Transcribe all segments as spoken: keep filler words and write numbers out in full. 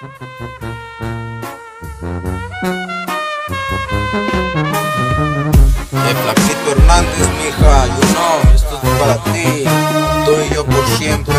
El Flaquito Hernández, mija, you know, esto es para ti. Tú y yo por siempre.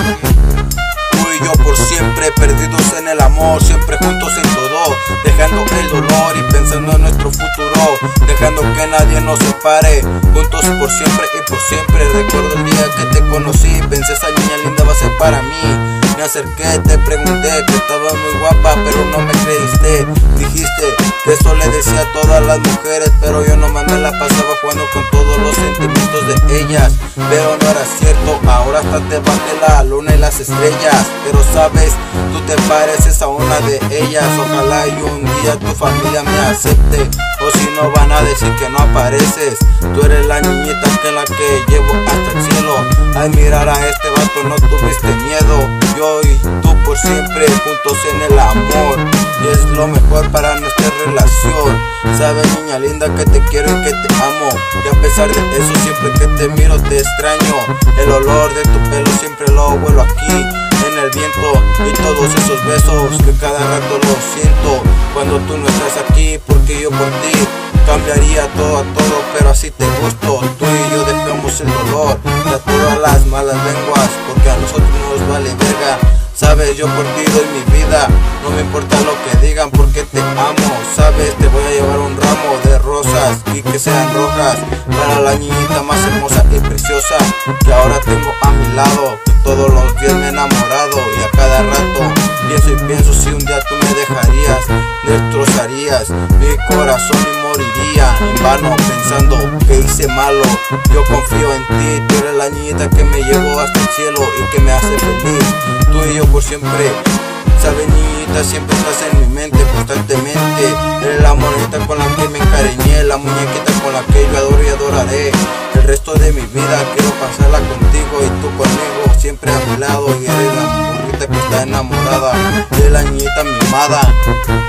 Tú y yo por siempre, perdidos en el amor, siempre juntos en todo, dejando el dolor y pensando en nuestro futuro, dejando que nadie nos separe, juntos por siempre y por siempre. Recuerdo el día que te conocí, pensé esa niña linda va a ser para mí. Me acerqué, te pregunté que estaba muy guapa, pero no me creíste. Dijiste que eso le decía a todas las mujeres, pero yo nomás me la pasaba jugando con todos los sentimientos de ellas. Pero no era cierto, ahora hasta te bajé la luna y las estrellas. Pero sabes, tú te pareces a una de ellas. Ojalá y un día tu familia me acepte, o si no van a decir que no apareces. Tú eres la niñita que la que llevo hasta el cielo. Al mirar a este vato no tuviste miedo. Yo y tú por siempre juntos en el amor, y es lo mejor para nuestra relación. Sabes, niña linda, que te quiero y que te amo, y a pesar de eso siempre que te miro te extraño. El olor de tu pelo siempre lo huelo aquí en el viento, y todos esos besos que cada rato los siento cuando tú no estás aquí, porque yo por ti cambiaría todo a todo, pero así te gusto. Tú y yo dejamos el dolor y a todas las malas lenguas, porque a nosotros nos vale verga. Sabes, yo por ti doy mi vida, no me importa lo que digan porque te amo. Sabes, te voy a llevar un ramo de rosas y que sean rojas, para la niñita más hermosa y preciosa que ahora tengo a mi lado. Todos los días me he enamorado y a cada rato pienso y pienso si un día tú me dejarías, destrozarías mi corazón y moriría en vano pensando que hice malo. Yo confío en ti, tú eres la niñita que me llevó hasta el cielo y que me hace feliz. Tú y yo por siempre. Sabes, niñita, siempre estás en mi mente constantemente. Eres la monedita con la que me encariñé, la muñequita con la que yo adoro y adoraré. El resto de mi vida quiero pasarla contigo y tú conmigo, siempre a mi lado. Y eres la morrita que está enamorada de la niñita mimada.